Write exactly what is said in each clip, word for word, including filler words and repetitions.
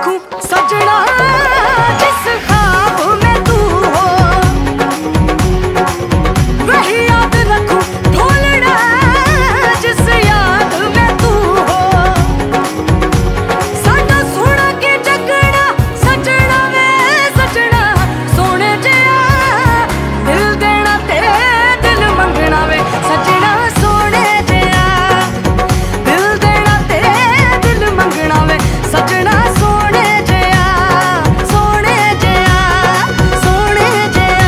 रखूं सजना जिस ख्वाब में तू हो, वही याद रखूं ढोलना जिस याद में तू हो। साडा सोना के जगना सजना वे सजना सोने जिया, दिल देना ते दिल मंगना वे सजना सोने जिया, दिल देना ते दिल मंगना वे सजना सोने जिया, सोने जिया, सोने जिया।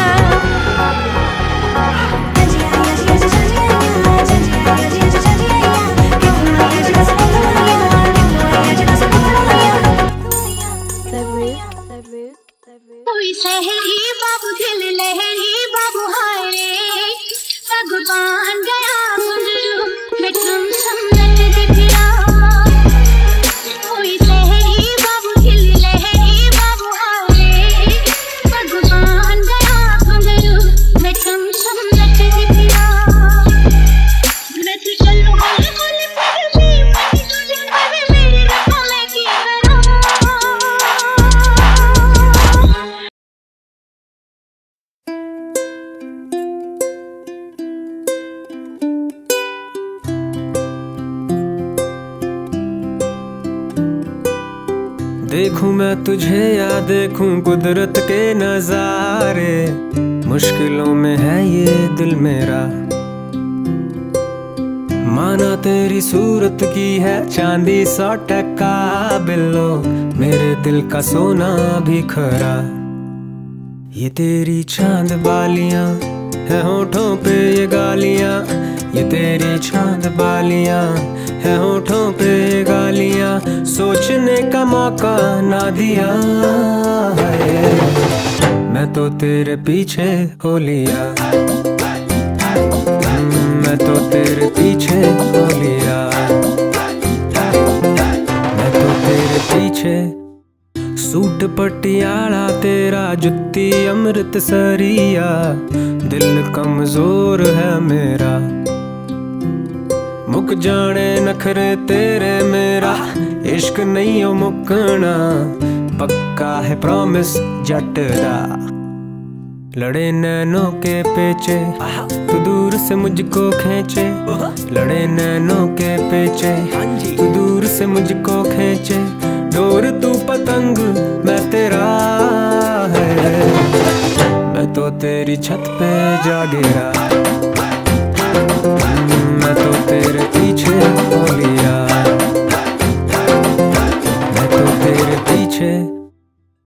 कोई शहरी बाबू दिल लहरी बाबू हारे भगवान गया गुजरू मैं तुम समझ दिखला। कोई शहरी बाबू दिल लहरी बाबू हारे भगवान गया गुजरू मैं तुम समझ दिखला। मैं तो चलूं हर हर पर भी मैं तुझे पर मेरे रखो मैं की करूं। देखूं मैं तुझे या देखूं कुदरत के नजारे, मुश्किलों में है ये दिल मेरा। माना तेरी सूरत की है चांदी सौ टका बिल्लो, मेरे दिल का सोना भी खरा। ये तेरी चांद बालियां है होठों पे ये गालियां, ये तेरी चांद बालियां है होठों पे गालियां, सोचने का मौका ना दिया है। मैं तो तेरे पीछे हो लिया, मैं तो तेरे पीछे हो लिया, मैं तो तेरे पीछे। सूट पटियाला तेरा जुत्ती अमृतसरिया, दिल कमजोर है मेरा। मुक जाने नखरे तेरे मेरा, इश्क नहीं हो मुकना, पक्का है प्रॉमिस जट दा। लड़े नैनों के पेचे तू दूर से मुझको खींचे, लड़े नैनों के पेचे तू दूर से मुझको खींचे। डोर तू पतंग मैं तेरा है, मैं तो तेरी छत पे जा गिरा, मैं तो तेरे पीछे हो लिया, मैं तो तेरे पीछे